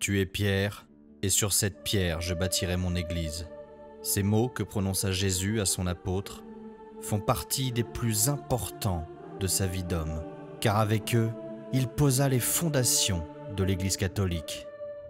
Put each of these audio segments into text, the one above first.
Tu es Pierre, et sur cette pierre je bâtirai mon église. Ces mots que prononça Jésus à son apôtre font partie des plus importants de sa vie d'homme, car avec eux, il posa les fondations de l'Église catholique.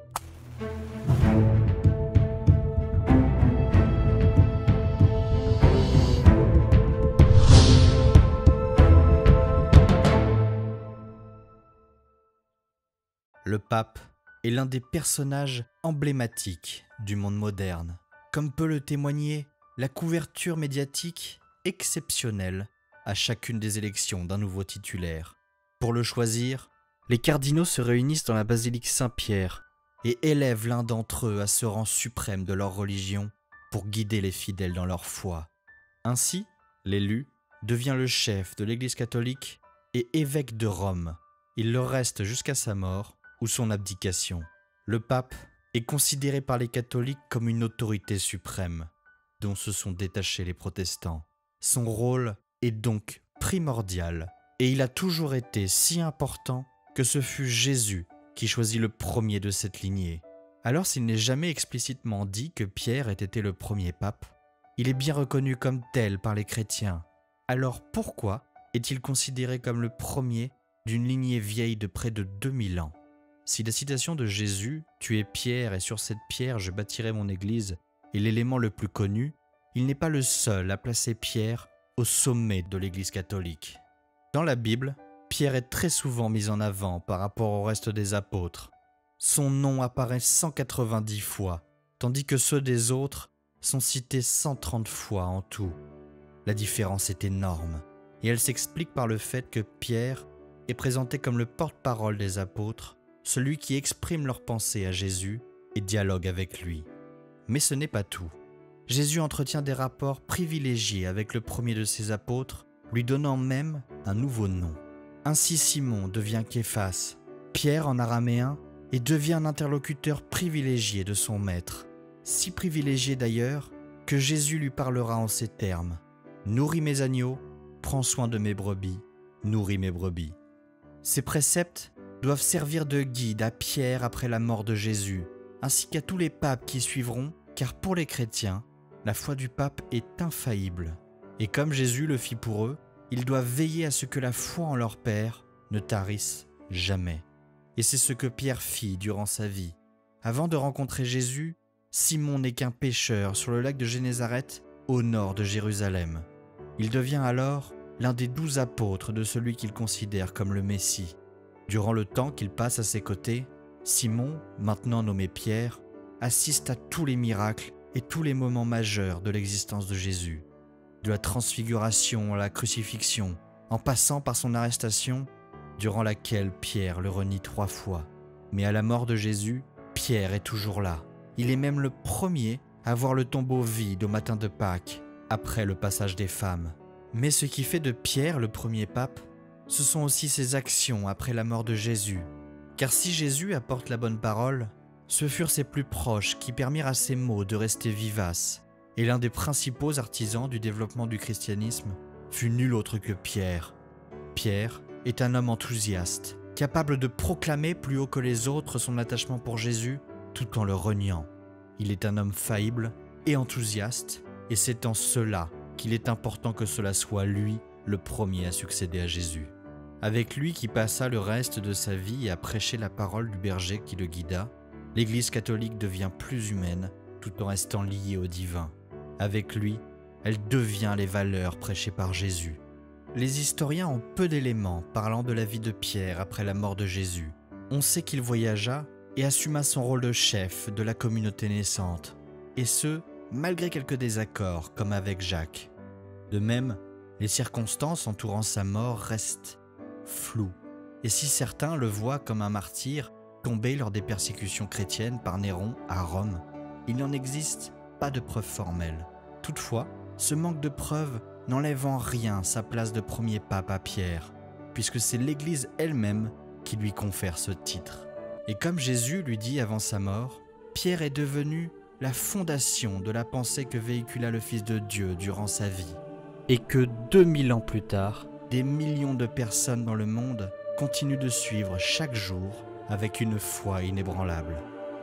Le pape est l'un des personnages emblématiques du monde moderne, comme peut le témoigner la couverture médiatique exceptionnelle à chacune des élections d'un nouveau titulaire. Pour le choisir, les cardinaux se réunissent dans la basilique Saint-Pierre et élèvent l'un d'entre eux à ce rang suprême de leur religion pour guider les fidèles dans leur foi. Ainsi, l'élu devient le chef de l'Église catholique et évêque de Rome. Il le reste jusqu'à sa mort ou son abdication. Le pape est considéré par les catholiques comme une autorité suprême, dont se sont détachés les protestants. Son rôle est donc primordial, et il a toujours été si important que ce fut Jésus qui choisit le premier de cette lignée. Alors s'il n'est jamais explicitement dit que Pierre ait été le premier pape, il est bien reconnu comme tel par les chrétiens. Alors pourquoi est-il considéré comme le premier d'une lignée vieille de près de 2000 ans? Si la citation de Jésus « Tu es Pierre et sur cette pierre je bâtirai mon église » est l'élément le plus connu, il n'est pas le seul à placer Pierre au sommet de l'Église catholique. Dans la Bible, Pierre est très souvent mis en avant par rapport au reste des apôtres. Son nom apparaît 190 fois, tandis que ceux des autres sont cités 130 fois en tout. La différence est énorme, et elle s'explique par le fait que Pierre est présenté comme le porte-parole des apôtres, celui qui exprime leurs pensées à Jésus et dialogue avec lui. Mais ce n'est pas tout. Jésus entretient des rapports privilégiés avec le premier de ses apôtres, lui donnant même un nouveau nom. Ainsi Simon devient Képhas, Pierre en araméen, et devient un interlocuteur privilégié de son maître. Si privilégié d'ailleurs que Jésus lui parlera en ces termes : « Nourris mes agneaux, prends soin de mes brebis, nourris mes brebis. » Ces préceptes doivent servir de guide à Pierre après la mort de Jésus, ainsi qu'à tous les papes qui suivront, car pour les chrétiens, la foi du pape est infaillible. Et comme Jésus le fit pour eux, ils doivent veiller à ce que la foi en leur Père ne tarisse jamais. Et c'est ce que Pierre fit durant sa vie. Avant de rencontrer Jésus, Simon n'est qu'un pêcheur sur le lac de Génézareth, au nord de Jérusalem. Il devient alors l'un des 12 apôtres de celui qu'il considère comme le Messie. Durant le temps qu'il passe à ses côtés, Simon, maintenant nommé Pierre, assiste à tous les miracles et tous les moments majeurs de l'existence de Jésus. De la transfiguration à la crucifixion, en passant par son arrestation, durant laquelle Pierre le renie 3 fois. Mais à la mort de Jésus, Pierre est toujours là. Il est même le premier à voir le tombeau vide au matin de Pâques, après le passage des femmes. Mais ce qui fait de Pierre le premier pape, ce sont aussi ses actions après la mort de Jésus. Car si Jésus apporte la bonne parole, ce furent ses plus proches qui permirent à ses mots de rester vivaces. Et l'un des principaux artisans du développement du christianisme fut nul autre que Pierre. Pierre est un homme enthousiaste, capable de proclamer plus haut que les autres son attachement pour Jésus, tout en le reniant. Il est un homme faillible et enthousiaste, et c'est en cela qu'il est important que cela soit lui le premier à succéder à Jésus. Avec lui qui passa le reste de sa vie à prêcher la parole du berger qui le guida, l'Église catholique devient plus humaine tout en restant liée au divin. Avec lui, elle devient les valeurs prêchées par Jésus. Les historiens ont peu d'éléments parlant de la vie de Pierre après la mort de Jésus. On sait qu'il voyagea et assuma son rôle de chef de la communauté naissante, et ce, malgré quelques désaccords comme avec Jacques. De même, les circonstances entourant sa mort restent floues, et si certains le voient comme un martyr tombé lors des persécutions chrétiennes par Néron à Rome, il n'en existe pas de preuves formelles. Toutefois, ce manque de preuves n'enlève en rien sa place de premier pape à Pierre, puisque c'est l'Église elle-même qui lui confère ce titre. Et comme Jésus lui dit avant sa mort, Pierre est devenu la fondation de la pensée que véhicula le Fils de Dieu durant sa vie, et que 2000 ans plus tard, des millions de personnes dans le monde continuent de suivre chaque jour avec une foi inébranlable.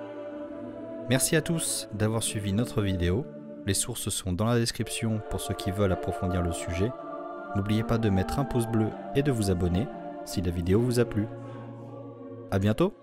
Merci à tous d'avoir suivi notre vidéo. Les sources sont dans la description pour ceux qui veulent approfondir le sujet. N'oubliez pas de mettre un pouce bleu et de vous abonner si la vidéo vous a plu. À bientôt!